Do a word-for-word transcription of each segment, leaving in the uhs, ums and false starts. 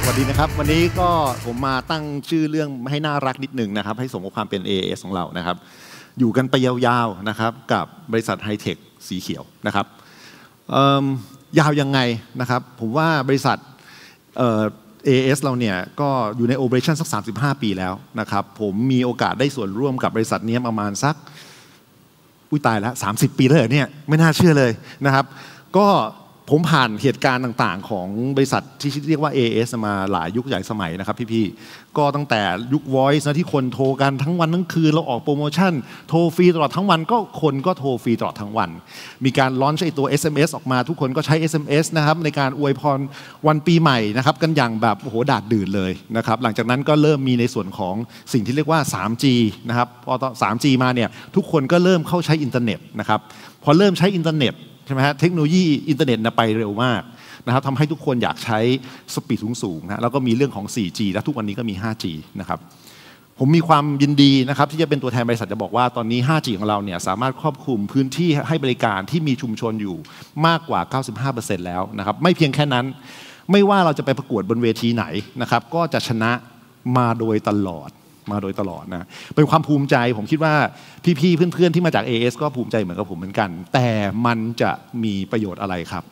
สวัสดีนะครับวันนี้ก็ผมมาตั้งชื่อเรื่องให้น่ารักนิดหนึ่งนะครับให้สมกับความเป็น เอ เอ เอส ของเรานะครับอยู่กันไปยาวๆนะครับกับบริษัทไฮเทคสีเขียวนะครับยาวยังไงนะครับผมว่าบริษัท เอ เอ เอ เอส เราเนี่ยก็อยู่ในโอเปอเรชั่นสักสามสิบห้าปีแล้วนะครับผมมีโอกาสได้ส่วนร่วมกับบริษัทนี้ประมาณสักอุ้ยตายแล้วสามสิบปีแล้วเหรอเนี่ยไม่น่าเชื่อเลยนะครับก็ผมผ่านเหตุการณ์ต่างๆของบริษัทที่เรียกว่า เอ เอ เอส มาหลายยุคหลายสมัยนะครับพี่ๆก็ตั้งแต่ยุค Voice นะที่คนโทรกันทั้งวันทั้งคืนเราออกโปรโมชั่นโทรฟรีตลอดทั้งวันก็คนก็โทรฟรีตลอดทั้งวันมีการลอนช์ไอ้ตัว เอส เอ็ม เอส ออกมาทุกคนก็ใช้ เอส เอ็ม เอส นะครับในการอวยพรวันปีใหม่นะครับกันอย่างแบบโอ้โหดาดดื่นเลยนะครับหลังจากนั้นก็เริ่มมีในส่วนของสิ่งที่เรียกว่า ทรีจี นะครับพอ ทรีจี มาเนี่ยทุกคนก็เริ่มเข้าใช้อินเทอร์เน็ตนะครับพอเริ่มใช้อินเทอร์เน็ตใช่ไหมฮะเทคโนโลยีอินเทอร์เน็ตไปเร็วมากนะครับทำให้ทุกคนอยากใช้สปีดสูงๆนะแล้วก็มีเรื่องของ โฟร์จี และทุกวันนี้ก็มี ไฟว์จี นะครับผมมีความยินดีนะครับที่จะเป็นตัวแทนบริษัทจะบอกว่าตอนนี้ ไฟว์จี ของเราเนี่ยสามารถครอบคลุมพื้นที่ให้บริการที่มีชุมชนอยู่มากกว่า เก้าสิบห้าเปอร์เซ็นต์ แล้วนะครับไม่เพียงแค่นั้นไม่ว่าเราจะไปประกวดบนเวทีไหนนะครับก็จะชนะมาโดยตลอดมาโดยตลอดนะเป็นความภูมิใจผมคิดว่าพี่ๆเพื่อนๆที่มาจาก เอ เอ เอส ก็ภูมิใจเหมือนกับผมเหมือนกันแต่มันจะมีประโยชน์อะไรครับ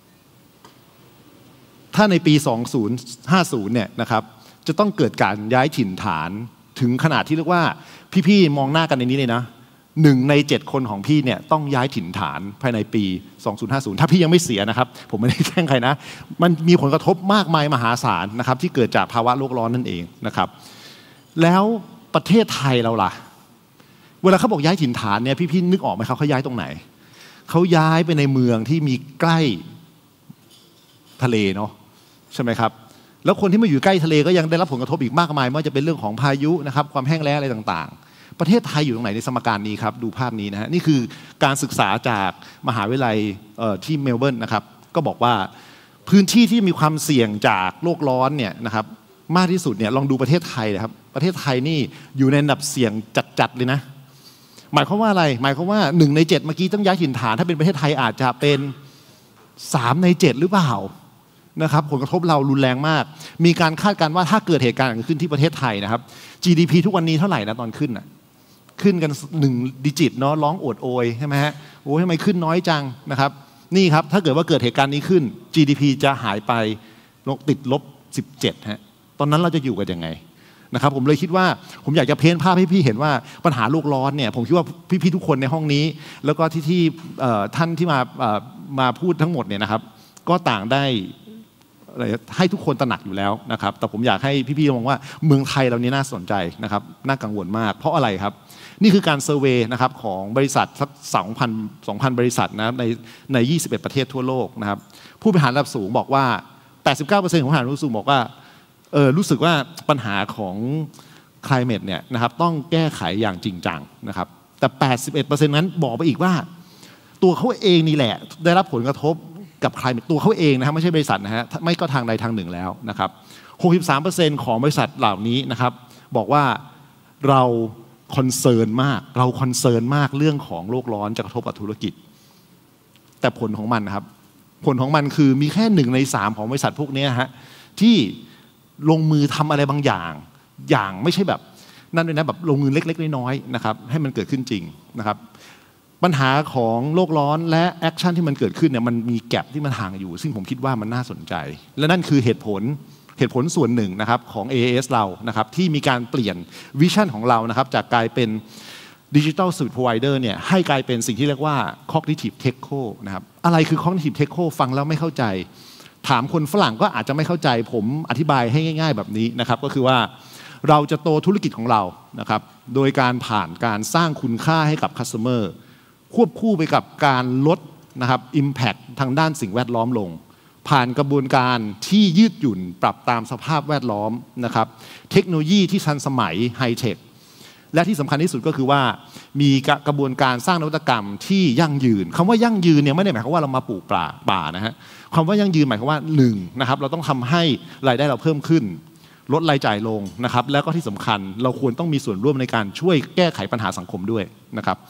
ถ้าในปีสองพันห้าสิบเนี่ยนะครับจะต้องเกิดการย้ายถิ่นฐานถึงขนาดที่เรียกว่าพี่ๆมองหน้ากันในนี้เลยนะหนึ่งในเจ็ดคนของพี่เนี่ยต้องย้ายถิ่นฐานภายในปีสองพันห้าสิบถ้าพี่ยังไม่เสียนะครับผมไม่ได้แช่งใครนะมันมีผลกระทบมากมายมหาศาลนะครับที่เกิดจากภาวะโลกร้อนนั่นเองนะครับแล้วประเทศไทยเราล่ะเวลาเขาบอกย้ายถิ่นฐานเนี่ยพี่ๆนึกออกไหมครับเขาย้ายตรงไหนเขาย้ายไปในเมืองที่มีใกล้ทะเลเนาะใช่ไหมครับแล้วคนที่มาอยู่ใกล้ทะเลก็ยังได้รับผลกระทบอีกมากมายไม่ว่าจะเป็นเรื่องของพายุนะครับความแห้งแล้งอะไรต่างๆประเทศไทยอยู่ตรงไหนในสมการนี้ครับดูภาพนี้นะฮะนี่คือการศึกษาจากมหาวิทยาลัยที่เมลเบิร์นนะครับก็บอกว่าพื้นที่ที่มีความเสี่ยงจากโลกร้อนเนี่ยนะครับมากที่สุดเนี่ยลองดูประเทศไทยนะครับประเทศไทยนี่อยู่ในอันดับเสี่ยงจัดๆเลยนะหมายความว่าอะไรหมายความว่าหนึ่งในเจ็ดเมื่อกี้ต้องย้ายถิ่นฐานถ้าเป็นประเทศไทยอาจจะเป็นสามในเจ็ดหรือเปล่านะครับผลกระทบเรารุนแรงมากมีการคาดการณ์ว่าถ้าเกิดเหตุการณ์อย่างขึ้นที่ประเทศไทยนะครับ จี ดี พี ทุกวันนี้เท่าไหร่นะตอนขึ้นน่ะขึ้นกันหนึ่งดิจิตเนาะร้องโอดโอยใช่ไหมฮะโอ้ยทำไมขึ้นน้อยจังนะครับนี่ครับถ้าเกิดว่าเกิดเหตุการณ์นี้ขึ้น จี ดี พี จะหายไปติดลบสิบเจ็ดฮะตอนนั้นเราจะอยู่กันยังไงนะครับผมเลยคิดว่าผมอยากจะเพ้นภาพให้พี่เห็นว่าปัญหาโลกร้อนเนี่ยผมคิดว่าพี่ๆทุกคนในห้องนี้แล้วก็ที่ที่ท่านที่มามาพูดทั้งหมดเนี่ยนะครับก็ต่างได้ให้ทุกคนตระหนักอยู่แล้วนะครับแต่ผมอยากให้พี่ๆมองว่าเมืองไทยเรานี้น่าสนใจนะครับน่ากังวลมากเพราะอะไรครับนี่คือการเซอร์เวย์นะครับของบริษัทสักสองพัน สองพันบริษัทนะในในยี่สิบเอ็ดประเทศทั่วโลกนะครับผู้บริหารระดับสูงบอกว่า แปดสิบเก้าเปอร์เซ็นต์ ของผู้บริหารระดับสูงบอกว่าเออรู้สึกว่าปัญหาของ climate เนี่ยนะครับต้องแก้ไขอย่างจริงจังนะครับแต่ แปดสิบเอ็ดเปอร์เซ็นต์ นั้นบอกไปอีกว่าตัวเขาเองนี่แหละได้รับผลกระทบกับใครตัวเขาเองนะครับไม่ใช่บริษัทนะฮะไม่ก็ทางใดทางหนึ่งแล้วนะครับ หกสิบสามเปอร์เซ็นต์ ของบริษัทเหล่านี้นะครับบอกว่าเราคอนเซิร์นมากเราคอนเซิร์นมากเรื่องของโลกร้อนจะกระทบกับธุรกิจแต่ผลของมันนะครับผลของมันคือมีแค่หนึ่งในสามของบริษัทพวกนี้ฮะที่ลงมือทำอะไรบางอย่างอย่างไม่ใช่แบบนั่นเลยนะแบบลงมือเล็กๆน้อยๆนะครับให้มันเกิดขึ้นจริงนะครับปัญหาของโลกร้อนและแอคชั่นที่มันเกิดขึ้นเนี่ยมันมีแกลบที่มันห่างอยู่ซึ่งผมคิดว่ามันน่าสนใจและนั่นคือเหตุผลเหตุผลส่วนหนึ่งนะครับของ เอ เอ เอส เรานะครับที่มีการเปลี่ยนวิชั่นของเรานะครับจากกลายเป็น Digital Service Provider เนี่ยให้กลายเป็นสิ่งที่เรียกว่า Cognitive Techo นะครับอะไรคือ Cognitive Techo ฟังแล้วไม่เข้าใจถามคนฝรั่งก็อาจจะไม่เข้าใจผมอธิบายให้ง่ายๆแบบนี้นะครับก็คือว่าเราจะโตธุรกิจของเรานะครับโดยการผ่านการสร้างคุณค่าให้กับ Customerควบคู่ไปกับการลดนะครับ Impact ทางด้านสิ่งแวดล้อมลงผ่านกระบวนการที่ยืดหยุ่นปรับตามสภาพแวดล้อมนะครับเทคโนโลยีที่ทันสมัยไฮเทคและที่สำคัญที่สุดก็คือว่ามีกระบวนการสร้างนวัตกรรมที่ยั่งยืนคำว่ายั่งยืนเนี่ยไม่ได้หมายความว่าเรามาปลูกป่าป่านะฮะคำว่ายั่งยืนหมายความว่าหนึ่งนะครับเราต้องทำให้รายได้เราเพิ่มขึ้นลดรายจ่ายลงนะครับแล้วก็ที่สำคัญเราควรต้องมีส่วนร่วมในการช่วยแก้ไขปัญหาสังคมด้วยนะครับ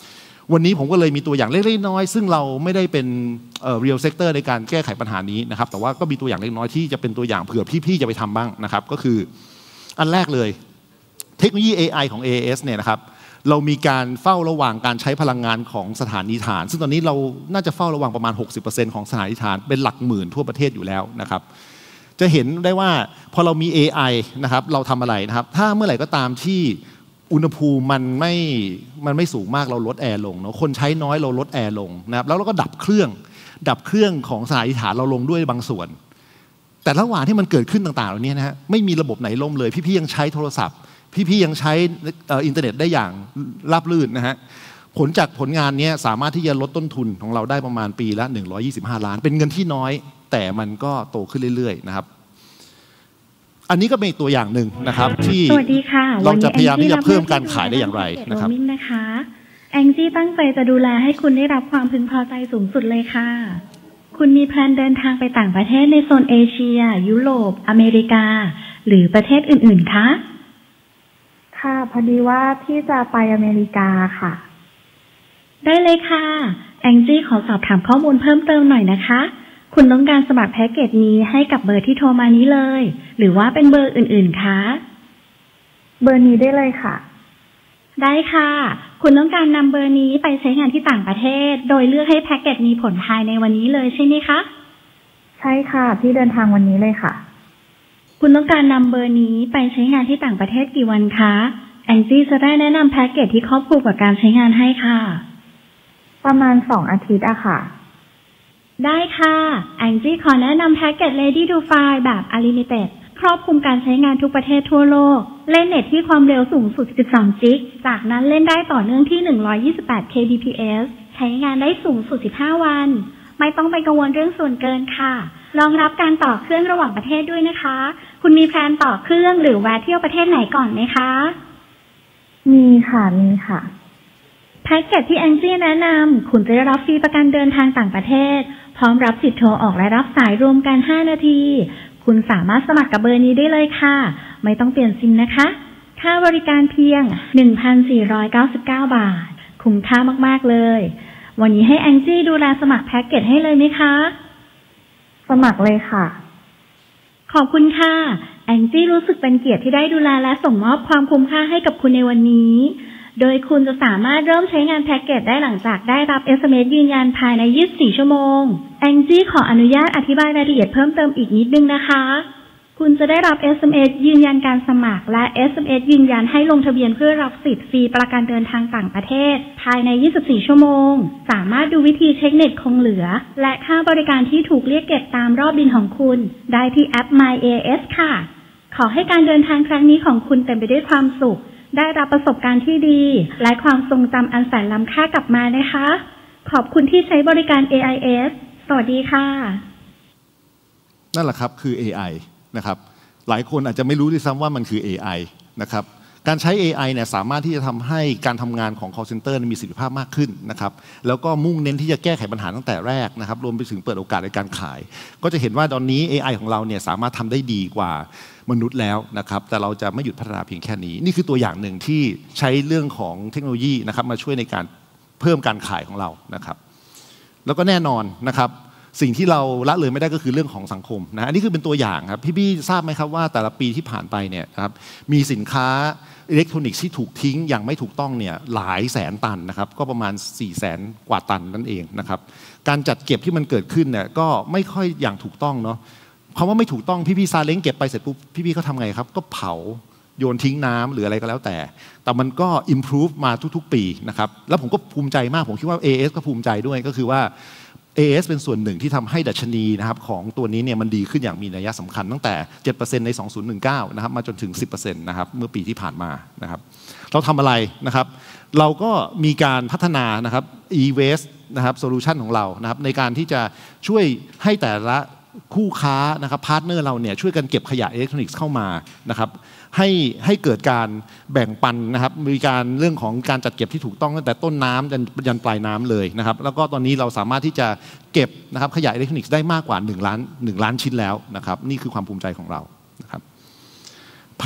วันนี้ผมก็เลยมีตัวอย่างเล็กๆน้อยๆซึ่งเราไม่ได้เป็นเอ่อ real sector ในการแก้ไขปัญหานี้นะครับแต่ว่าก็มีตัวอย่างเล็กน้อยที่จะเป็นตัวอย่างเผื่อพี่ๆจะไปทำบ้างนะครับก็คืออันแรกเลยเทคโนโลยี เอ ไอ ของ เอ เอ เอส เนี่ยนะครับเรามีการเฝ้าระวังการใช้พลังงานของสถานีฐานซึ่งตอนนี้เราน่าจะเฝ้าระวังประมาณ หกสิบเปอร์เซ็นต์ ของสถานีฐานเป็นหลักหมื่นทั่วประเทศอยู่แล้วนะครับจะเห็นได้ว่าพอเรามี เอ ไอ นะครับเราทำอะไรนะครับถ้าเมื่อไหร่ก็ตามที่อุณหภูมิมันไม่มันไม่สูงมากเราลดแอร์ลงเนาะคนใช้น้อยเราลดแอร์ลงนะครับแล้วเราก็ดับเครื่องดับเครื่องของสถานีฐานเราลงด้วยบางส่วนแต่ระหว่างที่มันเกิดขึ้นต่างๆเหล่านี้นะฮะไม่มีระบบไหนล่มเลยพี่ๆยังใช้โทรศัพท์พี่ๆยังใช้อินเทอร์เน็ตได้อย่างราบรื่นนะฮะผลจากผลงานนี้สามารถที่จะลดต้นทุนของเราได้ประมาณปีละหนึ่งร้อยยี่สิบห้าล้านเป็นเงินที่น้อยแต่มันก็โตขึ้นเรื่อยๆนะครับอันนี้ก็เป็นตัวอย่างหนึ่งนะครับที่เราจะพยายามที่จะเพิ่มการขายได้อย่างไรนะครับนะคะแองจี้ตั้งใจจะดูแลให้คุณได้รับความพึงพอใจสูงสุดเลยค่ะคุณมีแพลนเดินทางไปต่างประเทศในโซนเอเชียยุโรปอเมริกาหรือประเทศอื่นๆคะค่ะพอดีว่าพี่จะไปอเมริกาค่ะได้เลยค่ะแองจี้ขอสอบถามข้อมูลเพิ่มเติมหน่อยนะคะคุณต้องการสมัครแพ็กเกจนี้ให้กับเบอร์ที่โทรมานี้เลยหรือว่าเป็นเบอร์อื่นๆคะเบอร์นี้ได้เลยค่ะได้ค่ะคุณต้องการนำเบอร์นี้ไปใช้งานที่ต่างประเทศโดยเลือกให้แพ็กเกจมีผลภายในวันนี้เลยใช่ไหมคะใช่ค่ะพี่เดินทางวันนี้เลยค่ะคุณต้องการนำเบอร์นี้ไปใช้งานที่ต่างประเทศกี่วันคะแองจี้จะได้แนะนำแพ็กเกจที่ครอบคลุมกับการใช้งานให้ค่ะประมาณสองอาทิตย์อะค่ะได้ค่ะแองจี้ขอแนะนำแพ็กเกจ Ready to Fly แบบ Unlimited ครอบคลุมการใช้งานทุกประเทศทั่วโลกเล่นเน็ตที่ความเร็วสูงสุดสิบสองจิกจากนั้นเล่นได้ต่อเนื่องที่หนึ่งร้อยยี่สิบแปด เค บี พี เอส ใช้งานได้สูงสุดสิบห้าวันไม่ต้องไปกังวลเรื่องส่วนเกินค่ะรองรับการต่อเครื่องระหว่างประเทศด้วยนะคะคุณมีแพลนต่อเครื่องหรือแวะเที่ยวประเทศไหนก่อนไหมคะมีค่ะมีค่ะแพ็กเกจที่แองจี้แนะนำคุณจะได้รับฟรีประกันเดินทางต่างประเทศพร้อมรับสิทธิ์โทรออกและรับสายรวมกันห้านาทีคุณสามารถสมัครกับเบอร์นี้ได้เลยค่ะไม่ต้องเปลี่ยนซิมนะคะค่าบริการเพียง หนึ่งพันสี่ร้อยเก้าสิบเก้า บาทคุ้มค่ามากๆเลยวันนี้ให้แองจี้ดูแลสมัครแพ็กเกจให้เลยไหมคะสมัครเลยค่ะขอบคุณค่ะแองจี้รู้สึกเป็นเกียรติที่ได้ดูแลและส่งมอบความคุ้มค่าให้กับคุณในวันนี้โดยคุณจะสามารถเริ่มใช้งานแพ็กเกจได้หลังจากได้รับ เอส เอ็ม เอส ยืนยันภายในยี่สิบสี่ชั่วโมงแองจี้ขออนุญาตอธิบายรายละเอียดเพิ่มเติมอีกนิดนึงนะคะคุณจะได้รับ เอส เอ็ม เอส ยืนยันการสมัครและ เอส เอ็ม เอส ยืนยันให้ลงทะเบียนเพื่อรับสิทธิ์ฟรีประกันเดินทางต่างประเทศภายในยี่สิบสี่ชั่วโมงสามารถดูวิธีเช็คเน็ตคงเหลือและค่าบริการที่ถูกเรียกเก็บตามรอบบินของคุณได้ที่แอป My เอ เอส ค่ะขอให้การเดินทางครั้งนี้ของคุณเต็มไปด้วยความสุขได้รับประสบการณ์ที่ดีและความทรงจำอันแสนล้ำค่ากลับมานะคะขอบคุณที่ใช้บริการ เอ ไอ เอส สวัสดีค่ะนั่นแหละครับคือ เอ ไอ นะครับหลายคนอาจจะไม่รู้ด้วยซ้ำว่ามันคือ เอ ไอ นะครับการใช้ เอ ไอ เนี่ยสามารถที่จะทำให้การทำงานของ call center มีประสิทธิภาพมากขึ้นนะครับแล้วก็มุ่งเน้นที่จะแก้ไขปัญหาตั้งแต่แรกนะครับรวมไปถึงเปิดโอกาสในการขายก็จะเห็นว่าตอนนี้ เอ ไอ ของเราเนี่ยสามารถทำได้ดีกว่ามนุษย์แล้วนะครับแต่เราจะไม่หยุดพัฒนาเพียงแค่นี้นี่คือตัวอย่างหนึ่งที่ใช้เรื่องของเทคโนโลยีนะครับมาช่วยในการเพิ่มการขายของเรานะครับแล้วก็แน่นอนนะครับสิ่งที่เราละเลยไม่ได้ก็คือเรื่องของสังคมนะอันนี้คือเป็นตัวอย่างครับพี่ๆทราบไหมครับว่าแต่ละปีที่ผ่านไปเนี่ยครับมีสินค้าอิเล็กทรอนิกส์ที่ถูกทิ้งอย่างไม่ถูกต้องเนี่ยหลายแสนตันนะครับก็ประมาณสี่แสนกว่าตันนั่นเองนะครับการจัดเก็บที่มันเกิดขึ้นเนี่ยก็ไม่ค่อยอย่างถูกต้องเนาะคำว่าไม่ถูกต้องพี่ๆซาเล้งเก็บไปเสร็จปุ๊บพี่ๆเขาทำไงครับก็เผาโยนทิ้งน้ำหรืออะไรก็แล้วแต่แต่มันก็ improve มาทุกๆปีนะครับแล้วผมก็ภูมิใจมากผมคิดว่า เอ เอส ก็ภูมิใจด้วยก็คือว่า เอ เอส เป็นส่วนหนึ่งที่ทำให้ดัชนีนะครับของตัวนี้เนี่ยมันดีขึ้นอย่างมีนัยสำคัญตั้งแต่ เจ็ดเปอร์เซ็นต์ ใน สองพันสิบเก้า นะครับมาจนถึง สิบเปอร์เซ็นต์ นะครับเมื่อปีที่ผ่านมานะครับเราทำอะไรนะครับเราก็มีการพัฒนานะครับ e-waste นะครับโซลูชันของเรานะครับในการที่จะช่วยให้แต่ละคู่ค้านะครับพาร์ทเนอร์เราเนี่ยช่วยกันเก็บขยะอิเล็กทรอนิกส์เข้ามานะครับให้ให้เกิดการแบ่งปันนะครับมีการเรื่องของการจัดเก็บที่ถูกต้องตั้งแต่ต้นน้ำจนยันปลายน้ำเลยนะครับแล้วก็ตอนนี้เราสามารถที่จะเก็บนะครับขยะอิเล็กทรอนิกส์ได้มากกว่าหนึ่งล้านหนึ่งล้านชิ้นแล้วนะครับนี่คือความภูมิใจของเรานะครับภ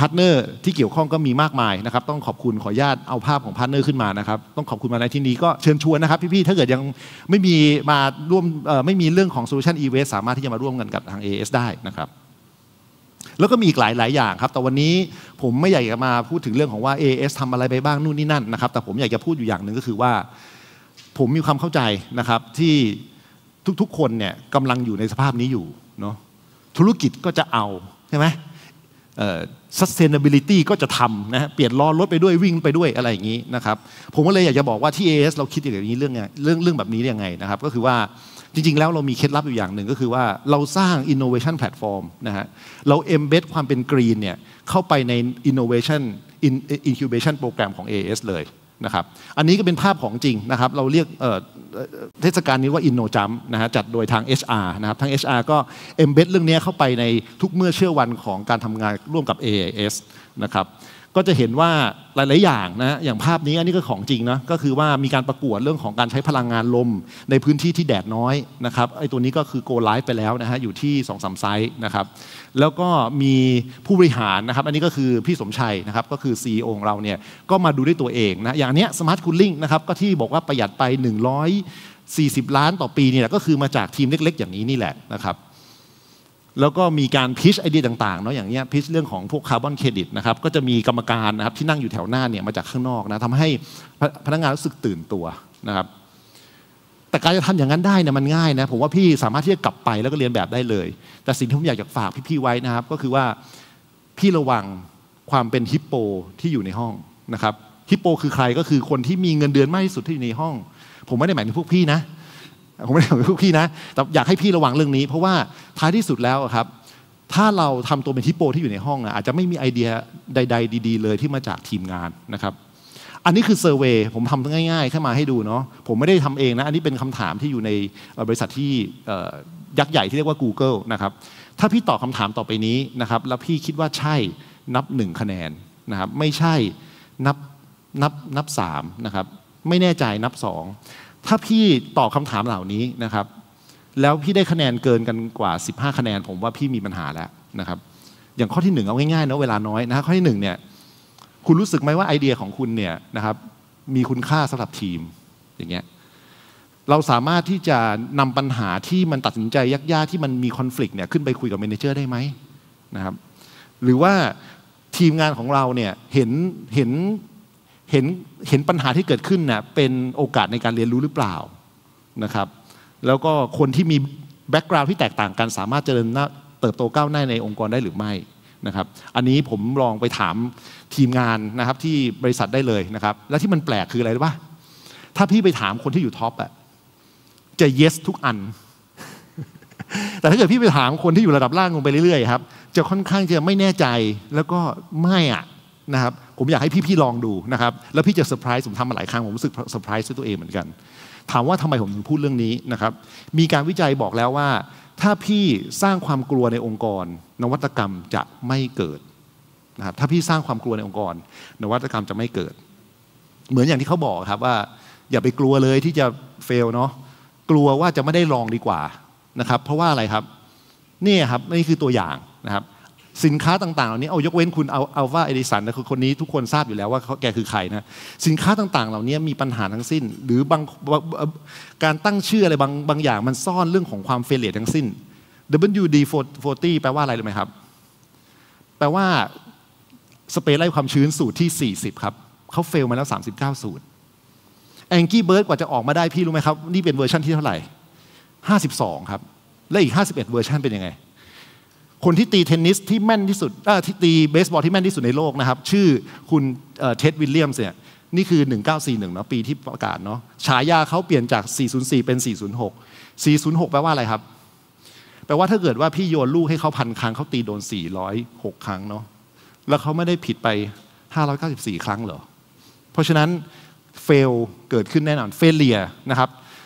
าร์ทเนอร์ที่เกี่ยวข้องก็มีมากมายนะครับต้องขอบคุณขออนุญาตเอาภาพของพาร์ทเนอร์ขึ้นมานะครับต้องขอบคุณมาในที่นี้ก็เชิญชวนนะครับพี่ๆถ้าเกิดยังไม่มีมาร่วมไม่มีเรื่องของ Solution e-waste สามารถที่จะมาร่วมกันกับทาง เอ เอส ได้นะครับแล้วก็มีอีกหลายหลายอย่างครับแต่วันนี้ผมไม่อยากจะมาพูดถึงเรื่องของว่า เอ เอส ทำอะไรไปบ้างนู่นนี่นั่นนะครับแต่ผมอยากจะพูดอยู่อย่างหนึ่งก็คือว่าผมมีความเข้าใจนะครับที่ทุกๆคนเนี่ยกำลังอยู่ในสภาพนี้อยู่เนาะธุรกิจก็จะเอาใช่ไหมเอ่อ sustainability ก็จะทำนะเปลี่ยนล้อรถไปด้วยวิ่งไปด้วยอะไรอย่างนี้นะครับผมก็เลยอยากจะบอกว่าที่ เอ เอส เราคิดอย่างนี้เรื่องเรื่องเรื่องแบบนี้ยังไงนะครับก็คือว่าจริงๆแล้วเรามีเคล็ดลับอยู่อย่างหนึ่งก็คือว่าเราสร้าง innovation platform นะฮะเรา embed ความเป็น green เนี่ยเข้าไปใน innovation incubation program ของ เอ เอส เลยนะครับอันนี้ก็เป็นภาพของจริงนะครับเราเรียกเทศกาลนี้ว่า InnoJump นะฮะจัดโดยทาง เอช อาร์ นะครับทาง เอช อาร์ ก็ embed เรื่องนี้เข้าไปในทุกเมื่อเชื่อวันของการทำงานร่วมกับ เอ เอส นะครับก็จะเห็นว่าหลายๆอย่างนะอย่างภาพนี้อันนี้ก็ของจริงนะก็คือว่ามีการประกวดเรื่องของการใช้พลังงานลมในพื้นที่ที่แดดน้อยนะครับไอ้ตัวนี้ก็คือ go live ไปแล้วนะฮะอยู่ที่ สองสาม ไซต์นะครับแล้วก็มีผู้บริหารนะครับอันนี้ก็คือพี่สมชัยนะครับก็คือ ซี อี โอ ของเราเนี่ยก็มาดูด้วยตัวเองนะอย่างเนี้ย Smart Cooling นะครับก็ที่บอกว่าประหยัดไปหนึ่งร้อยสี่สิบล้านต่อปีเนี่ยก็คือมาจากทีมเล็กๆอย่างนี้นี่แหละนะครับแล้วก็มีการพิชไอเดียต่างๆเนาะอย่างเงี้ยพิชเรื่องของพวกคาร์บอนเครดิตนะครับก็จะมีกรรมการนะครับที่นั่งอยู่แถวหน้าเนี่ยมาจากข้างนอกนะทำให้พนักงานรู้สึกตื่นตัวนะครับแต่การจะทำอย่างนั้นได้เนี่ยมันง่ายนะผมว่าพี่สามารถที่จะกลับไปแล้วก็เรียนแบบได้เลยแต่สิ่งที่ผมอยากจะฝากพี่ๆไว้นะครับก็คือว่าพี่ระวังความเป็นฮิปโปที่อยู่ในห้องนะครับฮิปโปคือใครก็คือคนที่มีเงินเดือนมากที่สุดที่อยู่ในห้องผมไม่ได้หมายถึงพวกพี่นะผมไม่ได้บอกพวกพี่นะแต่อยากให้พี่ระวังเรื่องนี้เพราะว่าท้ายที่สุดแล้วครับถ้าเราทำตัวเป็นฮิปโปที่อยู่ในห้องอาจจะไม่มีไอเดียใดๆดีๆเลยที่มาจากทีมงานนะครับอันนี้คือเซอร์เวย์ผมทำง่ายๆแค่มาให้ดูเนาะผมไม่ได้ทำเองนะอันนี้เป็นคำถามที่อยู่ในบริษัทที่ยักษ์ใหญ่ที่เรียกว่า Google นะครับถ้าพี่ตอบคำถามต่อไปนี้นะครับแล้วพี่คิดว่าใช่นับหนึ่งคะแนนนะครับไม่ใช่นับนับนับสามนะครับไม่แน่ใจนับสองถ้าพี่ตอบคำถามเหล่านี้นะครับแล้วพี่ได้คะแนนเกินกันกว่าสิบห้าคะแนนผมว่าพี่มีปัญหาแล้วนะครับอย่างข้อที่หนึ่งเอาง่ายๆนะเวลาน้อยนะข้อที่หนึ่งเนี่ยคุณรู้สึกไหมว่าไอเดียของคุณเนี่ยนะครับมีคุณค่าสำหรับทีมอย่างเงี้ยเราสามารถที่จะนำปัญหาที่มันตัดสินใจยากๆที่มันมีคอนฟ lict เนี่ยขึ้นไปคุยกับเมเนเจอร์ได้ไหมนะครับหรือว่าทีมงานของเราเนี่ยเห็นเห็นเห็นเห็นปัญหาที่เกิดขึ้นนะเป็นโอกาสในการเรียนรู้หรือเปล่านะครับแล้วก็คนที่มีแบ็กกราวด์ที่แตกต่างกันสามารถเจริญเติบโตก้าวหน้าในองค์กรได้หรือไม่นะครับอันนี้ผมลองไปถามทีมงานนะครับที่บริษัทได้เลยนะครับและที่มันแปลกคืออะไรรู้ป่ะถ้าพี่ไปถามคนที่อยู่ท็อปอะจะ yes ทุกอัน แต่ถ้าเกิดพี่ไปถามคนที่อยู่ระดับล่างลงไปเรื่อยๆครับจะค่อนข้างจะไม่แน่ใจแล้วก็ไม่อะนะครับผมอยากให้พี่ๆลองดูนะครับแล้วพี่จะเซอร์ไพรส์ผมทำมาหลายครั้งผมรู้สึกเซอร์ไพรส์ด้วยตัวเองเหมือนกันถามว่าทำไมผมถึงพูดเรื่องนี้นะครับมีการวิจัยบอกแล้วว่าถ้าพี่สร้างความกลัวในองค์กรนวัตกรรมจะไม่เกิดนะครับถ้าพี่สร้างความกลัวในองค์กรนวัตกรรมจะไม่เกิดเหมือนอย่างที่เขาบอกครับว่าอย่าไปกลัวเลยที่จะเฟลเนาะกลัวว่าจะไม่ได้ลองดีกว่านะครับเพราะว่าอะไรครับนี่ครับนี่คือตัวอย่างนะครับสินค้าต่างๆเหล่านี้เอายกเว้นคุณเอาอัลฟาเอดิสันนะคือคนนี้ทุกคนทราบอยู่แล้วว่าเขาแกคือใครนะสินค้าต่างๆเหล่านี้มีปัญหาทั้งสิ้นหรือบางการตั้งชื่ออะไรบางบางอย่างมันซ่อนเรื่องของความเฟลเลียทั้งสิ้น ดับเบิลยู ดี สี่สิบ แปลว่าอะไรรู้ไหมครับแปลว่าสเปรย์ไล่ความชื้นสูตรที่สี่สิบครับเขาเฟลมาแล้วสามสิบเก้าสูตรแองกี้เบิร์ดกว่าจะออกมาได้พี่รู้ไหมครับนี่เป็นเวอร์ชันที่เท่าไหร่ห้าสิบสองครับและอีกห้าสิบเอ็ดเวอร์ชันเป็นยังไงคนที่ตีเทนนิสที่แม่นที่สุดที่ตีเบสบอลที่แม่นที่สุดในโลกนะครับชื่อคุณเท็ดวิลเลียมส์เนี่ยนี่คือหนึ่งเก้าสี่หนึ่งเนาะปีที่ประกาศเนาะฉายาเขาเปลี่ยนจากสี่ศูนย์สี่เป็นสี่ศูนย์หก สี่ศูนย์หกแปลว่าอะไรครับแปลว่าถ้าเกิดว่าพี่โยนลูกให้เขาพันครั้งเขาตีโดนสี่ร้อยหกครั้งเนาะแล้วเขาไม่ได้ผิดไปห้าร้อยเก้าสิบสี่ครั้งเหรอเพราะฉะนั้นเฟลเกิดขึ้นแน่นอน failure นะครับ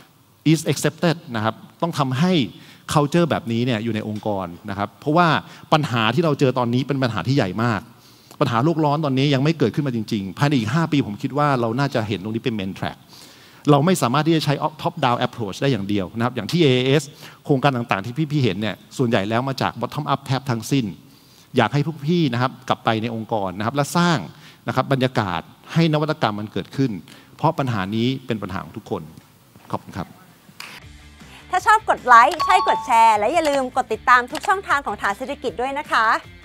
is accepted นะครับต้องทำให้ culture แบบนี้เนี่ยอยู่ในองค์กรนะครับเพราะว่าปัญหาที่เราเจอตอนนี้เป็นปัญหาที่ใหญ่มากปัญหาโลกร้อนตอนนี้ยังไม่เกิดขึ้นมาจริงๆภายในอีกห้าปีผมคิดว่าเราน่าจะเห็นตรงนี้เป็น main track เราไม่สามารถที่จะใช้ top down approach ได้อย่างเดียวนะครับอย่างที่ เอ เอ เอส โครงการต่างๆที่พี่ๆเห็นเนี่ยส่วนใหญ่แล้วมาจาก bottom up แทบทั้งสิ้นอยากให้พวกพี่นะครับกลับไปในองค์กรนะครับและสร้างนะครับบรรยากาศให้นวัตกรรมมันเกิดขึ้นเพราะปัญหานี้เป็นปัญหาของทุกคนขอบคุณครับถ้าชอบกดไลค์ใช่กดแชร์และอย่าลืมกดติดตามทุกช่องทางของฐานเศรษฐกิจด้วยนะคะ